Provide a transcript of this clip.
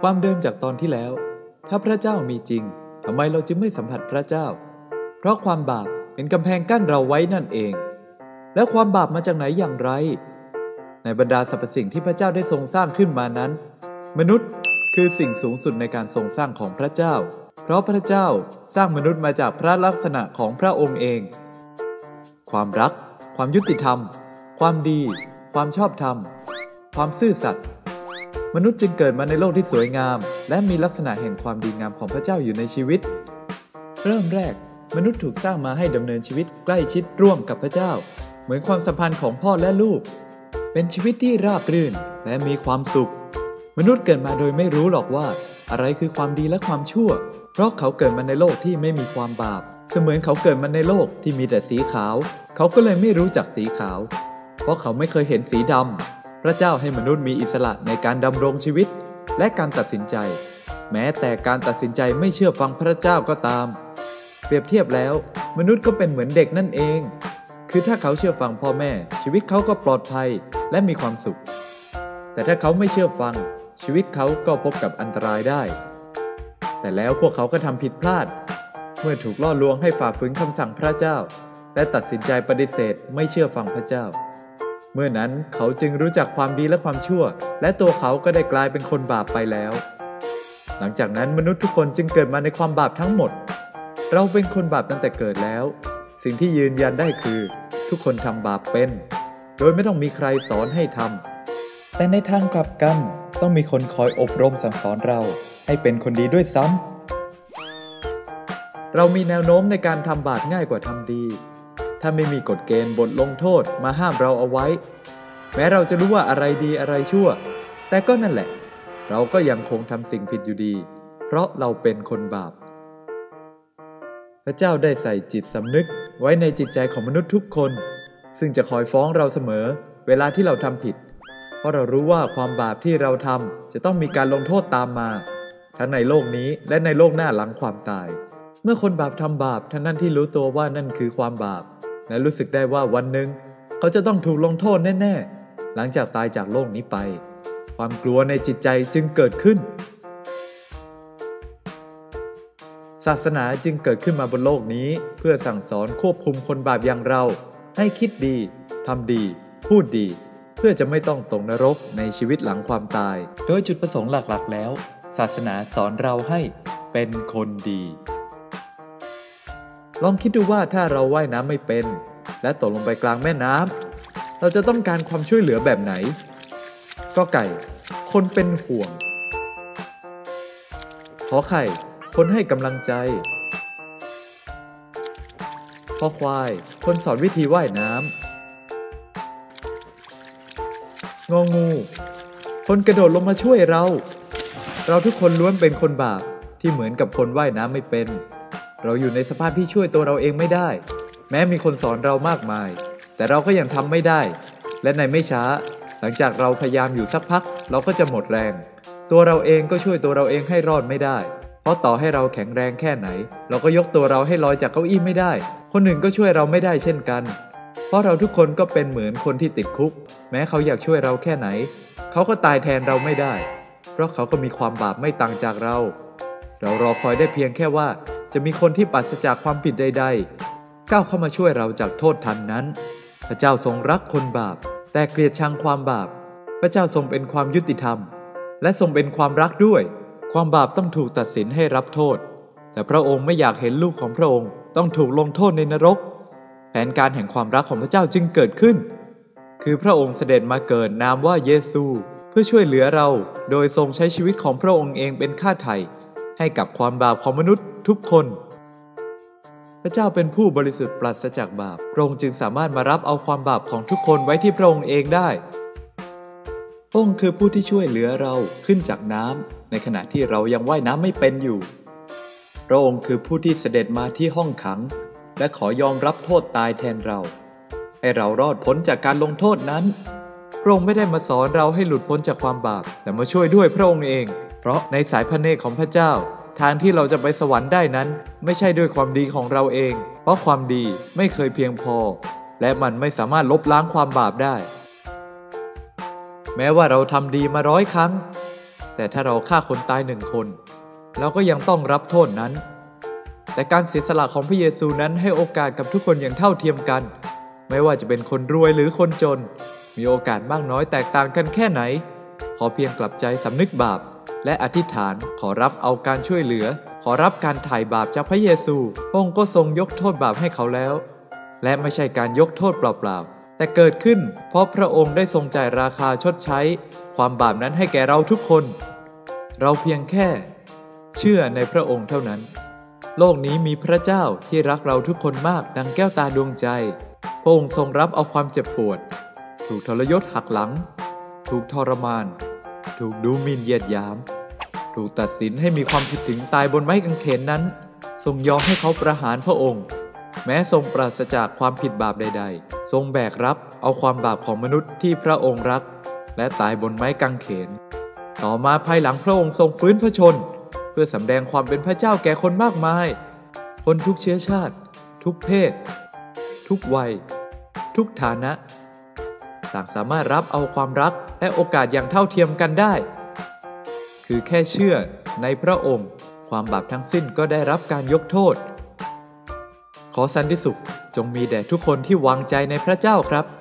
ความเดิมจากตอนที่แล้วถ้าพระเจ้ามีจริงทำไมเราจึงไม่สัมผัสพระเจ้าเพราะความบาปเป็นกำแพงกั้นเราไว้นั่นเองแล้วความบาปมาจากไหนอย่างไรในบรรดาสรรพสิ่งที่พระเจ้าได้ทรงสร้างขึ้นมานั้นมนุษย์คือสิ่งสูงสุดในการทรงสร้างของพระเจ้าเพราะพระเจ้าสร้างมนุษย์มาจากพระลักษณะของพระองค์เองความรักความยุติธรรมความดีความชอบธรรมความซื่อสัตย์มนุษย์จึงเกิดมาในโลกที่สวยงามและมีลักษณะแห่งความดีงามของพระเจ้าอยู่ในชีวิตเริ่มแรกมนุษย์ถูกสร้างมาให้ดำเนินชีวิตใกล้ชิดร่วมกับพระเจ้าเหมือนความสัมพันธ์ของพ่อและลูกเป็นชีวิตที่ราบรื่นและมีความสุขมนุษย์เกิดมาโดยไม่รู้หรอกว่าอะไรคือความดีและความชั่วเพราะเขาเกิดมาในโลกที่ไม่มีความบาปเสมือนเขาเกิดมาในโลกที่มีแต่สีขาวเขาก็เลยไม่รู้จักสีขาวเพราะเขาไม่เคยเห็นสีดำพระเจ้าให้มนุษย์มีอิสระในการดำรงชีวิตและการตัดสินใจแม้แต่การตัดสินใจไม่เชื่อฟังพระเจ้าก็ตามเปรียบเทียบแล้วมนุษย์ก็เป็นเหมือนเด็กนั่นเองคือถ้าเขาเชื่อฟังพ่อแม่ชีวิตเขาก็ปลอดภัยและมีความสุขแต่ถ้าเขาไม่เชื่อฟังชีวิตเขาก็พบกับอันตรายได้แต่แล้วพวกเขาก็ทำผิดพลาดเมื่อถูกล่อลวงให้ฝ่าฝืนคำสั่งพระเจ้าและตัดสินใจปฏิเสธไม่เชื่อฟังพระเจ้าเมื่อนั้นเขาจึงรู้จักความดีและความชั่วและตัวเขาก็ได้กลายเป็นคนบาปไปแล้วหลังจากนั้นมนุษย์ทุกคนจึงเกิดมาในความบาปทั้งหมดเราเป็นคนบาปตั้งแต่เกิดแล้วสิ่งที่ยืนยันได้คือทุกคนทำบาปเป็นโดยไม่ต้องมีใครสอนให้ทำแต่ในทางกลับกันต้องมีคนคอยอบรมสั่งสอนเราให้เป็นคนดีด้วยซ้ำเรามีแนวโน้มในการทำบาปง่ายกว่าทำดีถ้าไม่มีกฎเกณฑ์บทลงโทษมาห้ามเราเอาไว้แม้เราจะรู้ว่าอะไรดีอะไรชั่วแต่ก็นั่นแหละเราก็ยังคงทำสิ่งผิดอยู่ดีเพราะเราเป็นคนบาปพระเจ้าได้ใส่จิตสำนึกไว้ในจิตใจของมนุษย์ทุกคนซึ่งจะคอยฟ้องเราเสมอเวลาที่เราทำผิดเพราะเรารู้ว่าความบาปที่เราทำจะต้องมีการลงโทษตามมาทั้งในโลกนี้และในโลกหน้าหลังความตายเมื่อคนบาปทำบาปทั้งนั้นที่รู้ตัวว่านั่นคือความบาปและรู้สึกได้ว่าวันหนึ่งเขาจะต้องถูกลงโทษแน่ๆหลังจากตายจากโลกนี้ไปความกลัวในจิตใจจึงเกิดขึ้นศาสนาจึงเกิดขึ้นมาบนโลกนี้เพื่อสั่งสอนควบคุมคนบาปอย่างเราให้คิดดีทำดีพูดดีเพื่อจะไม่ต้องตกนรกในชีวิตหลังความตายโดยจุดประสงค์หลักๆแล้วศาสนาสอนเราให้เป็นคนดีลองคิดดูว่าถ้าเราว่ายน้ำไม่เป็นและตกลงไปกลางแม่น้ำเราจะต้องการความช่วยเหลือแบบไหนก็ไก่คนเป็นห่วงขอไข่คนให้กำลังใจขอควายคนสอนวิธีว่ายน้ำงองูคนกระโดดลงมาช่วยเราทุกคนล้วนเป็นคนบาปที่เหมือนกับคนว่ายน้ำไม่เป็นเราอยู่ในสภาพที่ช่วยตัวเราเองไม่ได้แม้มีคนสอนเรามากมายแต่เราก็ยังทำไม่ได้และในไม่ช้าหลังจากเราพยายามอยู่สักพักเราก็จะหมดแรงตัวเราเองก็ช่วยตัวเราเองให้รอดไม่ได้เพราะต่อให้เราแข็งแรงแค่ไหนเราก็ยกตัวเราให้ลอยจากเก้าอี้ไม่ได้คนอื่นก็ช่วยเราไม่ได้เช่นกันเพราะเราทุกคนก็เป็นเหมือนคนที่ติดคุกแม้เขาอยากช่วยเราแค่ไหนเขาก็ตายแทนเราไม่ได้เพราะเขาก็มีความบาปไม่ต่างจากเรารอคอยได้เพียงแค่ว่าจะมีคนที่ปราศจากความผิดใดๆก้าวเข้ามาช่วยเราจากโทษทันนั้นพระเจ้าทรงรักคนบาปแต่เกลียดชังความบาปพระเจ้าทรงเป็นความยุติธรรมและทรงเป็นความรักด้วยความบาปต้องถูกตัดสินให้รับโทษแต่พระองค์ไม่อยากเห็นลูกของพระองค์ต้องถูกลงโทษในนรกแผนการแห่งความรักของพระเจ้าจึงเกิดขึ้นคือพระองค์เสด็จมาเกิดนามว่าเยซูเพื่อช่วยเหลือเราโดยทรงใช้ชีวิตของพระองค์เองเป็นค่าไถ่ให้กับความบาปของมนุษย์ทุกคนพระเจ้าเป็นผู้บริสุทธิ์ปราศจากบาปพระองค์จึงสามารถมารับเอาความบาปของทุกคนไว้ที่พระองค์เองได้พระองค์คือผู้ที่ช่วยเหลือเราขึ้นจากน้ำในขณะที่เรายังว่ายน้ำไม่เป็นอยู่พระองค์คือผู้ที่เสด็จมาที่ห้องขังและขอยอมรับโทษตายแทนเราให้เรารอดพ้นจากการลงโทษนั้นพระองค์ไม่ได้มาสอนเราให้หลุดพ้นจากความบาปแต่มาช่วยด้วยพระองค์เองเพราะในสายพระเนตรของพระเจ้าทางที่เราจะไปสวรรค์ได้นั้นไม่ใช่ด้วยความดีของเราเองเพราะความดีไม่เคยเพียงพอและมันไม่สามารถลบล้างความบาปได้แม้ว่าเราทำดีมา100 ครั้งแต่ถ้าเราฆ่าคนตาย1 คนเราก็ยังต้องรับโทษนั้นแต่การเสียสละของพระเยซูนั้นให้โอกาสกับทุกคนอย่างเท่าเทียมกันไม่ว่าจะเป็นคนรวยหรือคนจนมีโอกาสมากน้อยแตกต่างกันแค่ไหนขอเพียงกลับใจสำนึกบาปและอธิษฐานขอรับเอาการช่วยเหลือขอรับการไถ่บาปจากพระเยซูพระองค์ก็ทรงยกโทษบาปให้เขาแล้วและไม่ใช่การยกโทษเปล่าๆแต่เกิดขึ้นเพราะพระองค์ได้ทรงจ่ายราคาชดใช้ความบาปนั้นให้แก่เราทุกคนเราเพียงแค่เชื่อในพระองค์เท่านั้นโลกนี้มีพระเจ้าที่รักเราทุกคนมากดังแก้วตาดวงใจพระองค์ทรงรับเอาความเจ็บปวดถูกทรยศหักหลังถูกทรมานถูกดูหมิ่นเหยียดหยามถูกตัดสินให้มีความผิดถึงตายบนไม้กางเขนนั้นทรงยอมให้เขาประหารพระองค์แม้ทรงปราศจากความผิดบาปใดๆทรงแบกรับเอาความบาปของมนุษย์ที่พระองค์รักและตายบนไม้กางเขนต่อมาภายหลังพระองค์ทรงฟื้นพระชนเพื่อสำแดงความเป็นพระเจ้าแก่คนมากมายคนทุกเชื้อชาติทุกเพศทุกวัยทุกฐานะต่างสามารถรับเอาความรักและโอกาสอย่างเท่าเทียมกันได้คือแค่เชื่อในพระองค์ความบาปทั้งสิ้นก็ได้รับการยกโทษขอสันติสุขจงมีแด่ทุกคนที่วางใจในพระเจ้าครับ